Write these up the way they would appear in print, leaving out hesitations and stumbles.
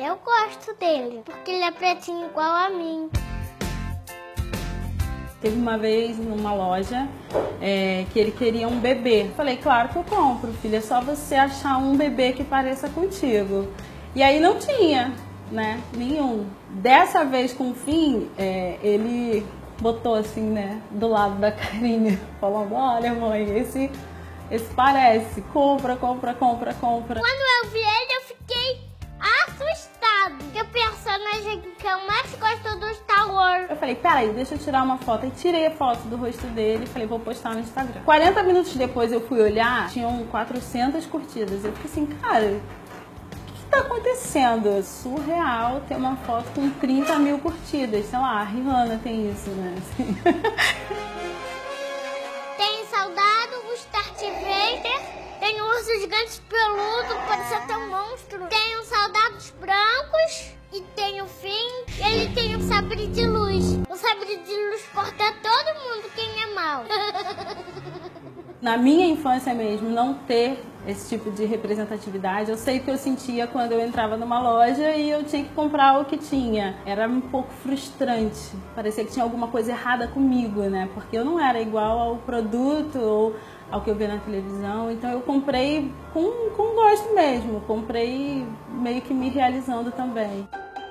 eu gosto dele, porque ele é pretinho igual a mim. Teve uma vez numa loja que ele queria um bebê. Falei, claro que eu compro, filha, é só você achar um bebê que pareça contigo. E aí não tinha, né, nenhum. Dessa vez com o Finn, ele botou assim, né, do lado da carinha, falando, olha mãe, esse parece, compra. Quando eu vi ele, eu fiquei assustado, porque o personagem que eu mais gosto do Star Wars. Eu falei, peraí, deixa eu tirar uma foto. E tirei a foto do rosto dele e falei, vou postar no Instagram. 40 minutos depois eu fui olhar, tinham 400 curtidas. Eu fiquei assim, cara, o que tá acontecendo? É surreal ter uma foto com 30 mil curtidas. Sei lá, a Rihanna tem isso, né? Assim. Tem Soldado, o Darth Vader, tem um urso gigante peludo, pode ser até um monstro. Tem os soldados brancos e tem o Finn, e ele tem o sabre de luz. O sabre de luz corta todo mundo quem é mau. Na minha infância mesmo, não ter esse tipo de representatividade, eu sei que eu sentia quando eu entrava numa loja e eu tinha que comprar o que tinha. Era um pouco frustrante, parecia que tinha alguma coisa errada comigo, né? Porque eu não era igual ao produto ou ao que eu via na televisão, então eu comprei com gosto mesmo, comprei meio que me realizando também.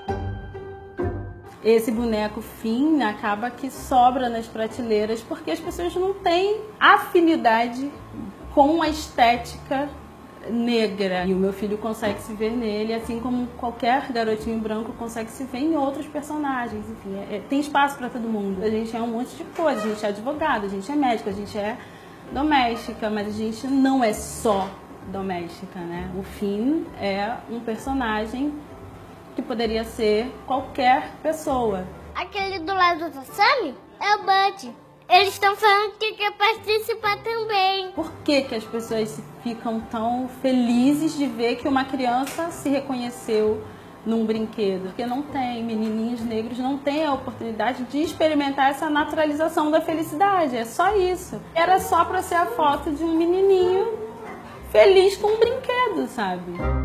Esse boneco Finn acaba que sobra nas prateleiras porque as pessoas não têm afinidade com a estética negra. E o meu filho consegue se ver nele, assim como qualquer garotinho branco consegue se ver em outros personagens. Enfim, tem espaço para todo mundo. A gente é um monte de coisa, a gente é advogado, a gente é médico, a gente é doméstica, mas a gente não é só doméstica, né? O Finn é um personagem que poderia ser qualquer pessoa. Aquele do lado do Sammy é o Bud. Eles estão falando que quer participar também. Por que as pessoas ficam tão felizes de ver que uma criança se reconheceu num brinquedo? Porque não tem, menininhos negros não têm a oportunidade de experimentar essa naturalização da felicidade. É só isso. Era só para ser a foto de um menininho feliz com um brinquedo, sabe?